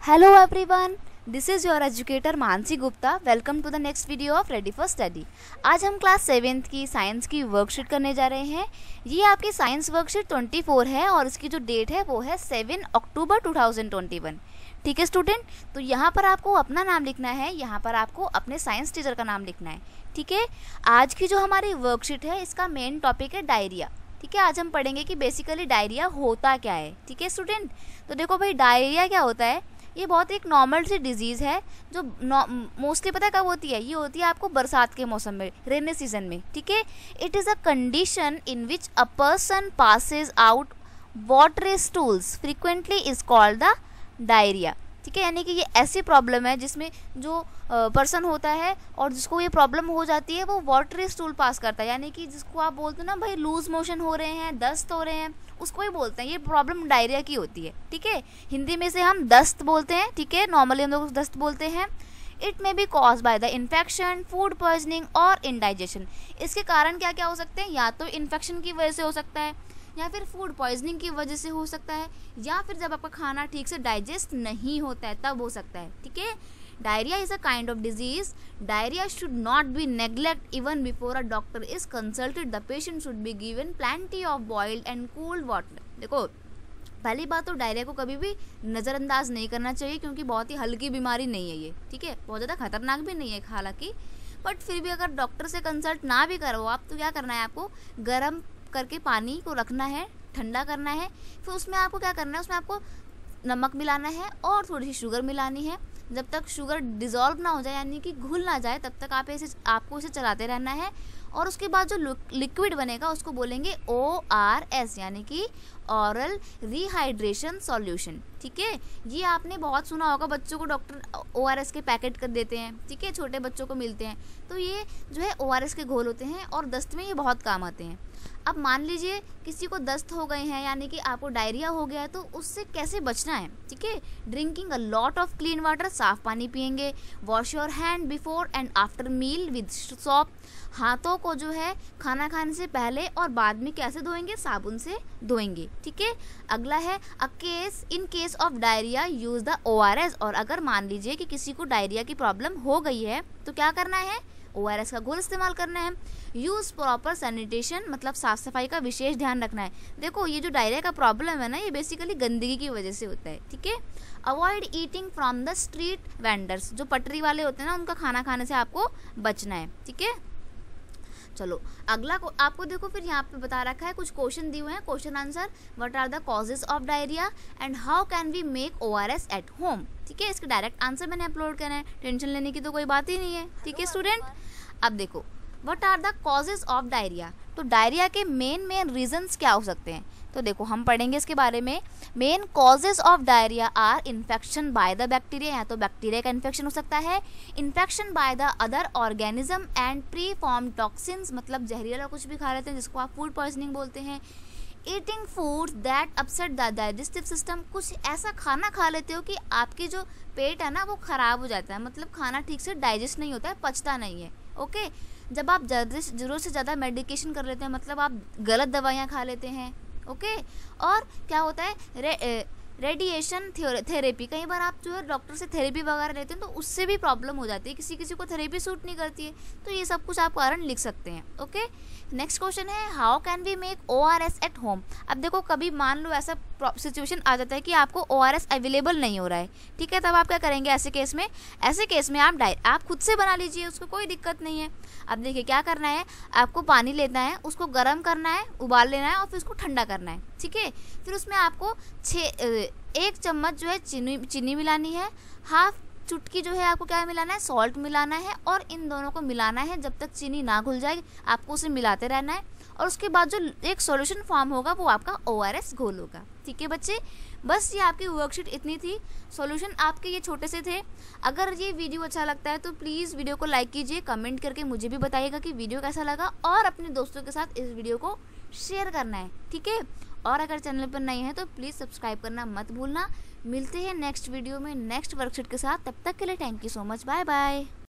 Hello everyone, this is your educator Mansi Gupta. Welcome to the next video of ready for study. आज हम class 7th की science की worksheet करने जा रहे हैं. ये आपकी साइंस वर्कशीट 24 है और इसकी जो डेट है वो है 7 अक्टूबर 2021. ठीक है स्टूडेंट, तो यहाँ पर आपको अपना नाम लिखना है, यहाँ पर आपको अपने साइंस टीचर का नाम लिखना है. ठीक है, आज की जो हमारी वर्कशीट है इसका मेन टॉपिक है डायरिया. ठीक है, आज हम पढ़ेंगे कि बेसिकली डायरिया होता क्या है. ठीक है स्टूडेंट, तो देखो भाई डायरिया क्या होता है. ये बहुत एक नॉर्मल सी डिजीज़ है जो मोस्टली पता है कब होती है. ये होती है आपको बरसात के मौसम में, रेनी सीजन में. ठीक है, it is a condition in which a person passes out watery stools frequently is called the diarrhoea. ठीक है, यानी कि ये ऐसी प्रॉब्लम है जिसमें जो पर्सन होता है और जिसको ये प्रॉब्लम हो जाती है वो वाटरी स्टूल पास करता है. यानी कि जिसको आप बोलते हो ना भाई लूज मोशन हो रहे हैं, दस्त हो रहे हैं, उसको ही बोलते हैं. ये प्रॉब्लम डायरिया की होती है. ठीक है, हिंदी में से हम दस्त बोलते हैं. ठीक है, नॉर्मली हम लोग दस्त बोलते हैं. It may be cause by the infection, food poisoning और इंडाइजेशन. इसके कारण क्या क्या हो सकते हैं, या तो इन्फेक्शन की वजह से हो सकता है, या फिर फूड पॉइजनिंग की वजह से हो सकता है, या फिर जब आपका खाना ठीक से डाइजेस्ट नहीं होता है तब हो सकता है. ठीक है, diarrhoea is a kind of disease. Diarrhoea should not be neglect even before a doctor is consulted. The patient should be given plenty of boiled and cooled water. देखो पहली बात तो डायरिया को कभी भी नज़रअंदाज नहीं करना चाहिए क्योंकि बहुत ही हल्की बीमारी नहीं है ये. ठीक है, बहुत ज़्यादा खतरनाक भी नहीं है हालांकि, बट फिर भी अगर डॉक्टर से कंसल्ट ना भी करो आप तो क्या करना है, आपको गर्म करके पानी को रखना है, ठंडा करना है. फिर उसमें आपको क्या करना है, उसमें आपको नमक मिलाना है और थोड़ी सी शुगर मिलानी है. जब तक शुगर डिज़ोल्व ना हो जाए यानी कि घुल ना जाए तब तक आपको इसे चलाते रहना है. और उसके बाद जो लिक्विड बनेगा उसको बोलेंगे ORS यानी कि ऑरल रिहाइड्रेशन सॉल्यूशन. ठीक है, ये आपने बहुत सुना होगा, बच्चों को डॉक्टर ORS के पैकेट कर देते हैं. ठीक है, छोटे बच्चों को मिलते हैं. तो ये जो है ORS के घोल होते हैं और दस्त में ये बहुत काम आते हैं. अब मान लीजिए किसी को दस्त हो गए हैं यानी कि आपको डायरिया हो गया है, तो उससे कैसे बचना है. ठीक है, drinking a lot of clean water, साफ पानी पियेंगे. Wash your hand before and after meal with soap. हाथों को जो है खाना खाने से पहले और बाद में कैसे धोएंगे, साबुन से धोएंगे. ठीक है, अगला है in case of diarrhoea use the ORS. और अगर मान लीजिए कि किसी को डायरिया की प्रॉब्लम हो गई है तो क्या करना है, ORS का घोल इस्तेमाल करना है. यूज़ प्रॉपर सैनिटेशन, मतलब साफ़ सफाई का विशेष ध्यान रखना है. देखो ये जो डायरिया का प्रॉब्लम है ना, ये बेसिकली गंदगी की वजह से होता है. ठीक है, avoid eating from the street vendors. जो पटरी वाले होते हैं ना, उनका खाना खाने से आपको बचना है. ठीक है, चलो अगला को आपको देखो फिर यहाँ पे बता रखा है, कुछ क्वेश्चन दिए हुए हैं. Question answer, what are the causes of diarrhoea and how can we make ORS at home. ठीक है, इसके डायरेक्ट आंसर मैंने अपलोड करना है, टेंशन लेने की तो कोई बात ही नहीं है. ठीक है स्टूडेंट, अब देखो what are the causes of diarrhoea. तो डायरिया के मेन रीजंस क्या हो सकते हैं, तो देखो हम पढ़ेंगे इसके बारे में. Main causes of diarrhoea are infection by the bacteria, या तो बैक्टीरिया का इन्फेक्शन हो सकता है, infection by the other organism and preformed toxins, मतलब जहरीला कुछ भी खा लेते हैं जिसको आप फूड पॉइजनिंग बोलते हैं. Eating food that upset the digestive system, कुछ ऐसा खाना खा लेते हो कि आपकी जो पेट है ना वो ख़राब हो जाता है, मतलब खाना ठीक से डाइजेस्ट नहीं होता है, पचता नहीं है. ओके, जब आप ज़रूरत से ज़्यादा मेडिकेशन कर लेते हैं, मतलब आप गलत दवाइयाँ खा लेते हैं. ओके, और क्या होता है रेडिएशन थेरेपी, कई बार आप जो है डॉक्टर से थेरेपी वगैरह लेते हैं तो उससे भी प्रॉब्लम हो जाती है, किसी किसी को थेरेपी सूट नहीं करती है. तो ये सब कुछ आप कारण लिख सकते हैं. ओके, नेक्स्ट क्वेश्चन है, how can we make ORS at home. अब देखो कभी मान लो ऐसा सिचुएशन आ जाता है कि आपको ORS अवेलेबल नहीं हो रहा है. ठीक है, तब आप क्या करेंगे ऐसे केस में आप खुद से बना लीजिए, उसको कोई दिक्कत नहीं है. अब देखिए क्या करना है, आपको पानी लेना है, उसको गर्म करना है, उबाल लेना है और फिर उसको ठंडा करना है. ठीक है, फिर उसमें आपको 1 चम्मच जो है चीनी मिलानी है, हाफ चुटकी जो है आपको क्या मिलाना है, सॉल्ट मिलाना है, और इन दोनों को मिलाना है जब तक चीनी ना घुल जाए. आपको उसे मिलाते रहना है और उसके बाद जो एक सॉल्यूशन फॉर्म होगा वो आपका ORS घोल होगा. ठीक है बच्चे, बस ये आपकी वर्कशीट इतनी थी. सॉल्यूशन आपके ये छोटे से थे. अगर ये वीडियो अच्छा लगता है तो प्लीज़ वीडियो को लाइक कीजिए, कमेंट करके मुझे भी बताइएगा कि वीडियो कैसा लगा, और अपने दोस्तों के साथ इस वीडियो को शेयर करना है. ठीक है, और अगर चैनल पर नए हैं तो प्लीज़ सब्सक्राइब करना मत भूलना. मिलते हैं नेक्स्ट वीडियो में नेक्स्ट वर्कशीट के साथ. तब तक के लिए thank you so much, bye bye.